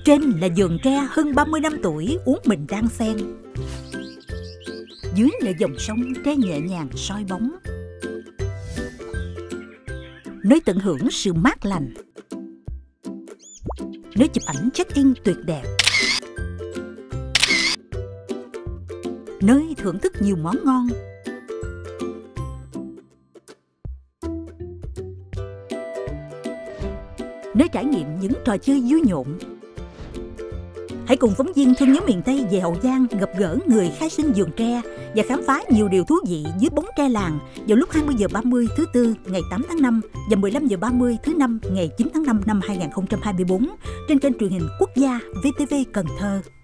Trên là vườn tre hơn 30 năm tuổi uống mình đan sen. Dưới là dòng sông tre nhẹ nhàng soi bóng. Nơi tận hưởng sự mát lành. Nơi chụp ảnh check-in tuyệt đẹp. Nơi thưởng thức nhiều món ngon. Nơi trải nghiệm những trò chơi vui nhộn. Hãy cùng phóng viên Thương nhớ miền Tây về Hậu Giang gặp gỡ người khai sinh vườn tre và khám phá nhiều điều thú vị dưới bóng tre làng vào lúc 20h30 thứ Tư ngày 8 tháng 5 và 15h30 thứ Năm ngày 9 tháng 5 năm 2024 trên kênh truyền hình quốc gia VTV Cần Thơ.